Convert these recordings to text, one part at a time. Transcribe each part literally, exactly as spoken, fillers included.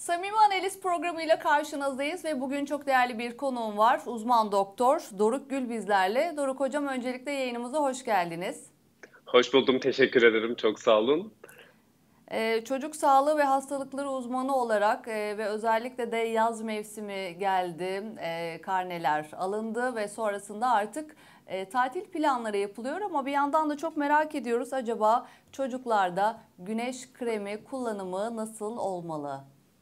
Samimi Analiz programıyla karşınızdayız ve bugün çok değerli bir konuğum var. Uzman doktor Doruk Gül bizlerle. Doruk hocam, öncelikle yayınımıza hoş geldiniz. Hoş buldum, teşekkür ederim. Çok sağ olun. Ee, çocuk sağlığı ve hastalıkları uzmanı olarak e, ve özellikle de yaz mevsimi geldi, e, karneler alındı ve sonrasında artık e, tatil planları yapılıyor ama bir yandan da çok merak ediyoruz, acaba çocuklarda güneş kremi kullanımı nasıl olmalı?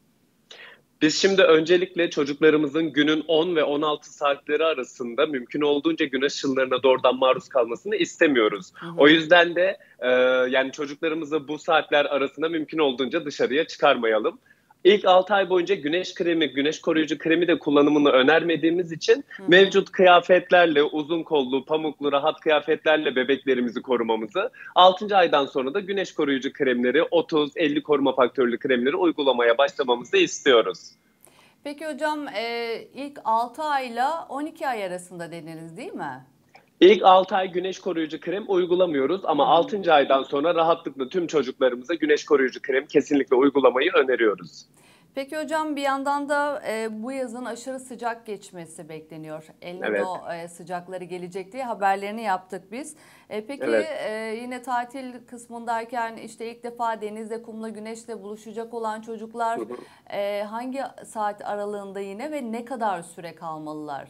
Biz şimdi öncelikle çocuklarımızın günün on ve on altı saatleri arasında mümkün olduğunca güneş ışınlarına doğrudan maruz kalmasını istemiyoruz. Hı O hı. yüzden de e, yani çocuklarımızı bu saatler arasında mümkün olduğunca dışarıya çıkarmayalım. İlk altı ay boyunca güneş kremi, güneş koruyucu kremi de kullanımını önermediğimiz için Hı hı. mevcut kıyafetlerle, uzun kollu, pamuklu, rahat kıyafetlerle bebeklerimizi korumamızı, altıncı aydan sonra da güneş koruyucu kremleri, otuz elli koruma faktörlü kremleri uygulamaya başlamamızı istiyoruz. Peki hocam, e, ilk altı ayla on iki ay arasında dediniz değil mi? İlk altı ay güneş koruyucu krem uygulamıyoruz Hı ama hı. altıncı aydan sonra rahatlıkla tüm çocuklarımıza güneş koruyucu krem kesinlikle uygulamayı öneriyoruz. Peki hocam, bir yandan da e, bu yazın aşırı sıcak geçmesi bekleniyor. El Evet, Niño e, sıcakları gelecek diye haberlerini yaptık biz. E, peki evet. e, yine tatil kısmındayken işte ilk defa denizde, kumla, güneşle buluşacak olan çocuklar Hı hı. e, hangi saat aralığında yine ve ne kadar süre kalmalılar?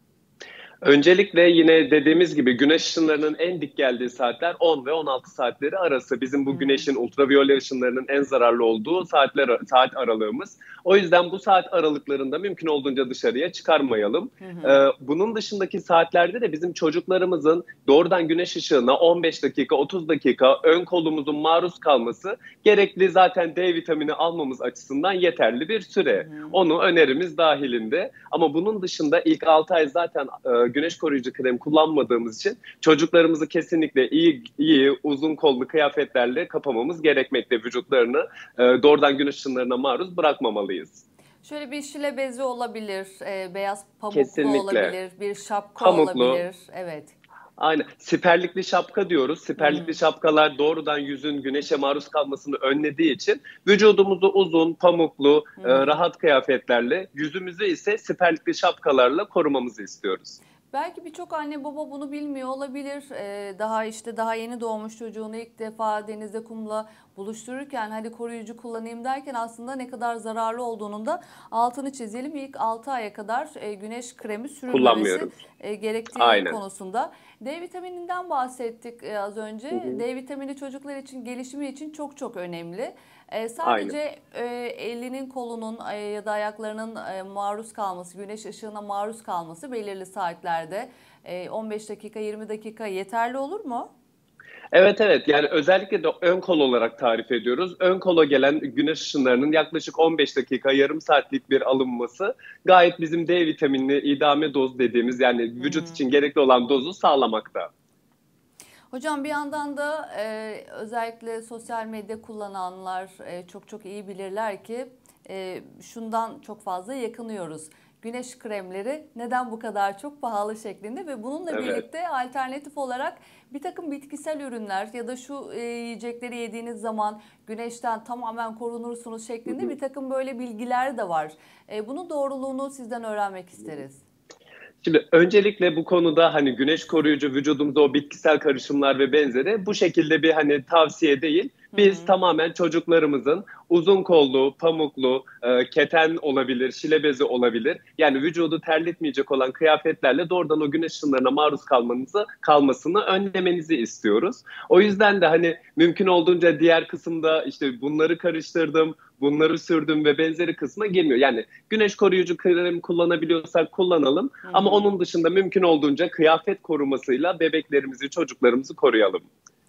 Öncelikle yine dediğimiz gibi güneş ışınlarının en dik geldiği saatler on ve on altı saatleri arası. Bizim Hı bu hı. güneşin ultraviyole ışınlarının en zararlı olduğu saatler saat aralığımız. O yüzden bu saat aralıklarında mümkün olduğunca dışarıya çıkarmayalım. Hı Ee, hı. bunun dışındaki saatlerde de bizim çocuklarımızın doğrudan güneş ışığına on beş dakika, otuz dakika ön kolumuzun maruz kalması gerekli zaten D vitamini almamız açısından yeterli bir Hı süre. hı. Onu önerimiz dahilinde. Ama bunun dışında ilk altı ay zaten e, güneş koruyucu krem kullanmadığımız için çocuklarımızı kesinlikle iyi iyi uzun kollu kıyafetlerle kapamamız gerekmekte, vücutlarını e, doğrudan güneş ışınlarına maruz bırakmamalıyız. Şöyle bir şile bezi olabilir, e, beyaz pamuklu Kesinlikle. olabilir, bir şapka Pamuklu, olabilir. Evet. aynen. Siperlikli şapka diyoruz. Hı hı. Siperlikli şapkalar doğrudan yüzün güneşe maruz kalmasını önlediği için vücudumuzu uzun, pamuklu, Hı e, hı. rahat kıyafetlerle, yüzümüzü ise siperlikli şapkalarla korumamızı istiyoruz. Belki birçok anne baba bunu bilmiyor olabilir. Ee, daha işte daha yeni doğmuş çocuğunu ilk defa denizde, kumla buluştururken hadi koruyucu kullanayım derken aslında ne kadar zararlı olduğunun da altını çizelim. İlk altı aya kadar e, güneş kremi sürülmemesi Kullanmıyoruz. e, gerektiği Aynen. konusunda. D vitamininden bahsettik e, az Hı önce. hı. D vitamini çocuklar için, gelişimi için çok çok önemli. E, Aynen. sadece e, elinin, kolunun e, ya da ayaklarının e, maruz kalması, güneş ışığına maruz kalması belirli saatlerde e, on beş dakika, yirmi dakika yeterli olur mu? Evet, evet, yani özellikle de ön kol olarak tarif ediyoruz. Ön kola gelen güneş ışınlarının yaklaşık on beş dakika, yarım saatlik bir alınması gayet bizim D vitaminli idame doz dediğimiz, yani Hı vücut hı. için gerekli olan dozu sağlamakta. Hocam, bir yandan da e, özellikle sosyal medya kullananlar e, çok çok iyi bilirler ki e, şundan çok fazla yakınıyoruz. Güneş kremleri neden bu kadar çok pahalı şeklinde ve bununla Evet. birlikte alternatif olarak bir takım bitkisel ürünler ya da şu e, yiyecekleri yediğiniz zaman güneşten tamamen korunursunuz Hı şeklinde hı. bir takım böyle bilgiler de var. E, bunun doğruluğunu sizden öğrenmek isteriz. Şimdi öncelikle bu konuda hani güneş koruyucu vücudumuzda o bitkisel karışımlar ve benzeri bu şekilde bir hani tavsiye değil. Hı Biz hı. tamamen çocuklarımızın uzun kollu, pamuklu, e, keten olabilir, şile bezi olabilir. Yani vücudu terletmeyecek olan kıyafetlerle doğrudan o güneş ışınlarına maruz kalmanızı, kalmasını önlemenizi istiyoruz. O yüzden de hani mümkün olduğunca diğer kısımda işte bunları karıştırdım, bunları sürdüm ve benzeri kısma girmiyor. Yani güneş koruyucu krem kullanabiliyorsak kullanalım. Hı Ama hı. onun dışında mümkün olduğunca kıyafet korumasıyla bebeklerimizi, çocuklarımızı koruyalım.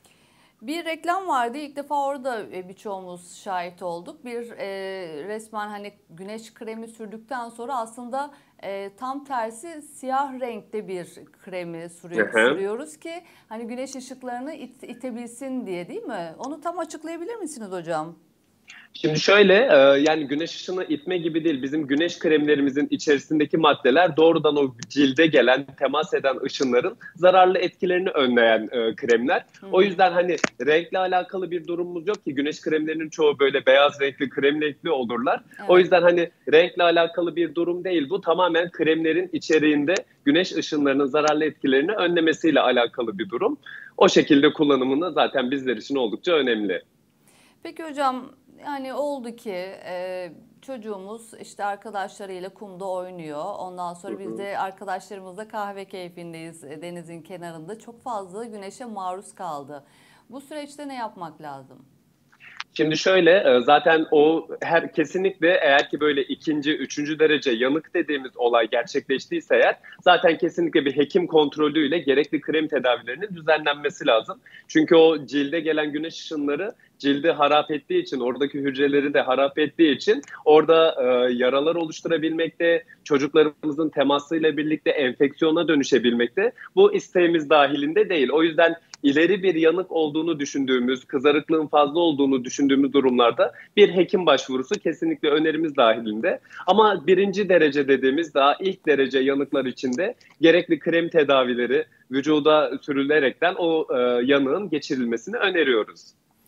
Bir reklam vardı. İlk defa orada e, birçoğumuz şahit olduk. Bir e, resmen hani güneş kremi sürdükten sonra aslında e, tam tersi siyah renkte bir kremi Hı sürüyor, hı. sürüyoruz ki hani güneş ışıklarını it, itebilsin diye, değil mi? Onu tam açıklayabilir misiniz hocam? Şimdi şöyle, e, yani güneş ışını itme gibi değil. Bizim güneş kremlerimizin içerisindeki maddeler doğrudan o cilde gelen, temas eden ışınların zararlı etkilerini önleyen e, kremler. Hı O hı. yüzden hani renkle alakalı bir durumumuz yok ki. Güneş kremlerinin çoğu böyle beyaz renkli, krem renkli olurlar. O Evet. yüzden hani renkle alakalı bir durum değil bu. Tamamen kremlerin içeriğinde güneş ışınlarının zararlı etkilerini önlemesiyle alakalı bir durum. O şekilde kullanımını zaten bizler için oldukça önemli. Peki hocam, yani oldu ki e, çocuğumuz işte arkadaşlarıyla kumda oynuyor. Ondan Hı sonra biz hı. de arkadaşlarımızla kahve keyfindeyiz e, denizin kenarında. Çok fazla güneşe maruz kaldı. Bu süreçte ne yapmak lazım? Şimdi şöyle, e, zaten o her kesinlikle eğer ki böyle ikinci, üçüncü derece yanık dediğimiz olay gerçekleştiyse eğer zaten kesinlikle bir hekim kontrolüyle gerekli krem tedavilerinin düzenlenmesi lazım. Çünkü o cilde gelen güneş ışınları cildi harap ettiği için, oradaki hücreleri de harap ettiği için orada e, yaralar oluşturabilmekte, çocuklarımızın temasıyla birlikte enfeksiyona dönüşebilmekte. Bu isteğimiz dahilinde değil. O yüzden ileri bir yanık olduğunu düşündüğümüz, kızarıklığın fazla olduğunu düşündüğümüz durumlarda bir hekim başvurusu kesinlikle önerimiz dahilinde. Ama birinci derece dediğimiz daha ilk derece yanıklar içinde gerekli krem tedavileri vücuda sürülerekten o e, yanığın geçirilmesini öneriyoruz.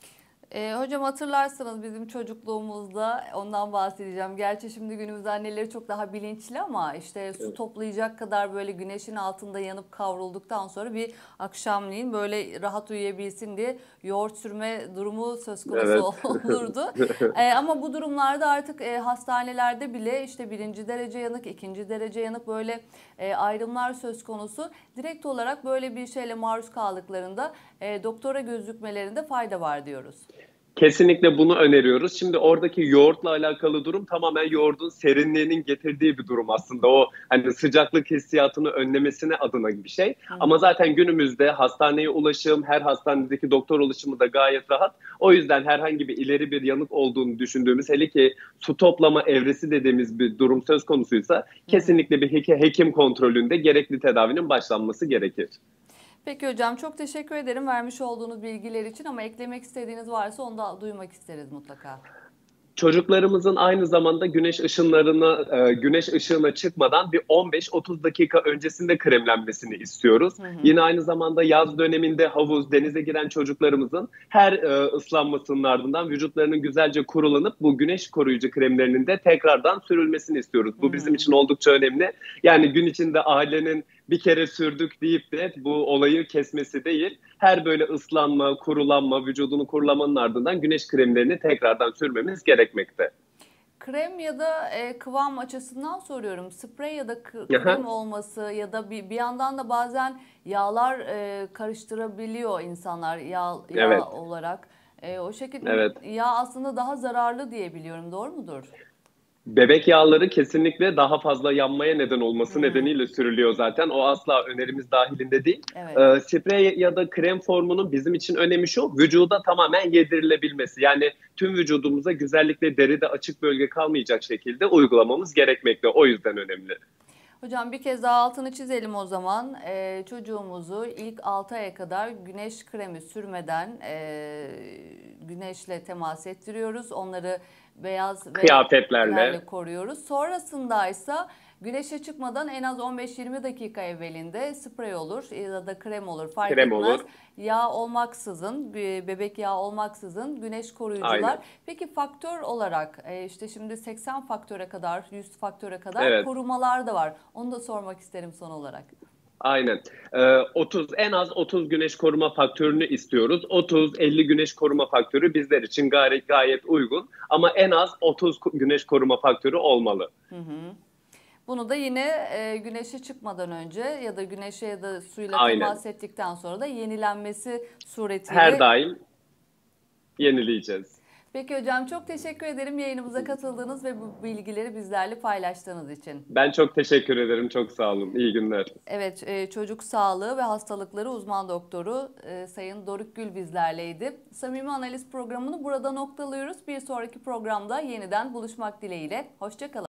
E, hocam hatırlarsanız bizim çocukluğumuzda ondan bahsedeceğim. Gerçi şimdi günümüz anneleri çok daha bilinçli ama işte su toplayacak kadar böyle güneşin altında yanıp kavrulduktan sonra bir akşamleyin böyle rahat uyuyabilsin diye yoğurt sürme durumu söz konusu Evet. olurdu. E, ama bu durumlarda artık e, hastanelerde bile işte birinci derece yanık, ikinci derece yanık böyle e, ayrımlar söz konusu. Direkt olarak böyle bir şeyle maruz kaldıklarında e, doktora gözükmelerinde fayda var diyoruz. Kesinlikle bunu öneriyoruz. Şimdi oradaki yoğurtla alakalı durum tamamen yoğurdun serinliğinin getirdiği bir durum aslında. O hani sıcaklık hissiyatını önlemesine adına bir şey. Hı Ama hı. zaten günümüzde hastaneye ulaşım, her hastanedeki doktor ulaşımı da gayet rahat. O yüzden herhangi bir ileri bir yanık olduğunu düşündüğümüz, hele ki su toplama evresi dediğimiz bir durum söz konusuysa Hı hı. kesinlikle bir hekim kontrolünde gerekli tedavinin başlanması gerekir. Peki hocam, çok teşekkür ederim vermiş olduğunuz bilgiler için ama eklemek istediğiniz varsa onu da duymak isteriz mutlaka. Çocuklarımızın aynı zamanda güneş ışınlarına, e, güneş ışığına çıkmadan bir on beş otuz dakika öncesinde kremlenmesini istiyoruz. Hı hı. Yine aynı zamanda yaz döneminde havuz, denize giren çocuklarımızın her e, ıslanmasının ardından vücutlarının güzelce kurulanıp bu güneş koruyucu kremlerinin de tekrardan sürülmesini istiyoruz. Hı Bu bizim hı. için oldukça önemli. Yani gün içinde ailenin bir kere sürdük deyip de bu olayı kesmesi değil, her böyle ıslanma, kurulanma, vücudunu kurulamanın ardından güneş kremlerini tekrardan sürmemiz gerekmekte. Krem ya da e, kıvam açısından soruyorum. Sprey ya da k- krem Aha, olması ya da bir, bir yandan da bazen yağlar e, karıştırabiliyor insanlar yağ, yağ evet, olarak. E, o şekilde evet. yağ aslında daha zararlı diye biliyorum. Doğru mudur? Bebek yağları kesinlikle daha fazla yanmaya neden Hı olması hı. nedeniyle sürülüyor zaten. O asla önerimiz dahilinde değil. Evet. Ee, sprey ya da krem formunun bizim için önemi şu, vücuda tamamen yedirilebilmesi. Yani tüm vücudumuza güzellikle deride açık bölge kalmayacak şekilde uygulamamız gerekmekte. O yüzden önemli. Hocam bir kez daha altını çizelim o zaman. Ee, çocuğumuzu ilk altı aya kadar güneş kremi sürmeden e, güneşle temas ettiriyoruz. Onları beyaz ve Kıyafetlerle, lerle koruyoruz. Sonrasında ise güneşe çıkmadan en az on beş yirmi dakika evvelinde sprey olur ya da krem olur fark krem etmez. olur. Yağ olmaksızın, bir bebek yağı olmaksızın güneş koruyucular. Aynen. Peki faktör olarak e, işte şimdi seksen faktöre kadar, yüz faktöre kadar Evet. korumalar da var. Onu da sormak isterim son olarak. Aynen. Ee, otuz en az otuz güneş koruma faktörünü istiyoruz. otuz elli güneş koruma faktörü bizler için gayet gayet uygun ama en az otuz güneş koruma faktörü olmalı. Hı hı. Bunu da yine e, güneşe çıkmadan önce ya da güneşe ya da suyla Aynen. temas ettikten sonra da yenilenmesi Her suretiyle. daim yenileyeceğiz. Peki hocam, çok teşekkür ederim yayınımıza katıldığınız ve bu bilgileri bizlerle paylaştığınız için. Ben çok teşekkür ederim. Çok sağ olun. İyi günler. Evet, e, çocuk sağlığı ve hastalıkları uzman doktoru e, Sayın Doruk Gül bizlerleydi. Samimi Analiz programını burada noktalıyoruz. Bir sonraki programda yeniden buluşmak dileğiyle. Hoşça kalın.